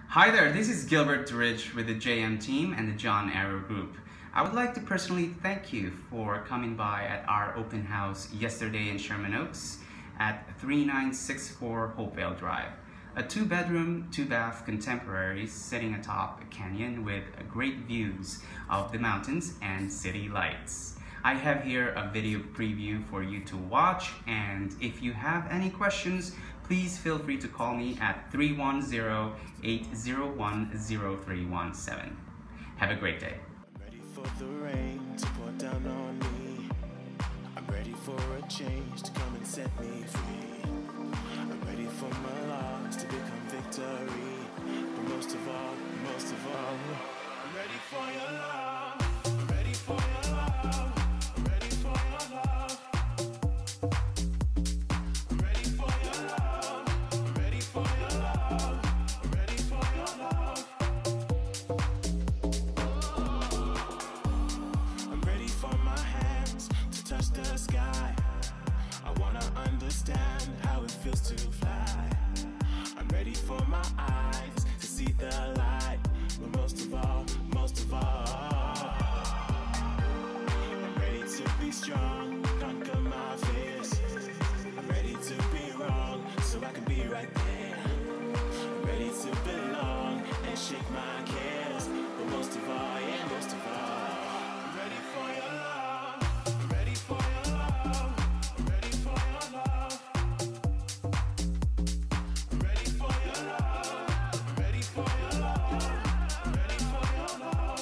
Hi there, this is Gilbert Ridge with the JM team and the John Arrow Group. I would like to personally thank you for coming by at our open house yesterday in Sherman Oaks at 3964 Hopevale Drive. A 2-bedroom, 2-bath contemporary sitting atop a canyon with great views of the mountains and city lights. I have here a video preview for you to watch, and if you have any questions, please feel free to call me at 310-801-0317. Have a great day. I'm ready for the rain to pour down on me. I'm ready for a change to come and set me free. I'm ready for my loss to become victory. But most of all, I'm ready for your love. I'm ready for your love. I'm ready for your love. I'm ready for your love. I'm ready for your love. I'm ready for your love. I'm ready for my hands to touch the sky. I wanna understand how it feels to fly. I'm ready for my eyes to see the light. But most of all, I'm ready to be strong, conquer my fears. I'm ready to be wrong, so I can be right there. I'm ready to belong and shake my cares. But most of all, I'm ready for your love. I'm ready for your love. I'm ready for your love. I'm ready for your love. I'm ready for your love. I'm ready for your love.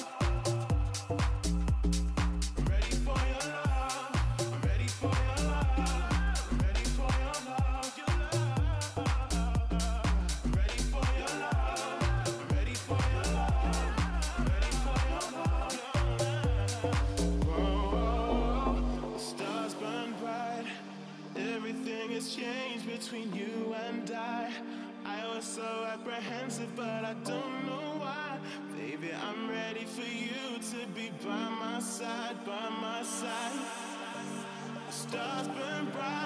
I'm ready for your love. I'm ready for your love. I'm ready for your love. I'm ready for your love. I'm ready for your love. I'm ready for your love. Whoa, the stars burn bright. Everything has changed between you and I. I was so apprehensive, but I don't know why. Baby, I'm ready for you to be by my side, by my side. The stars burn bright.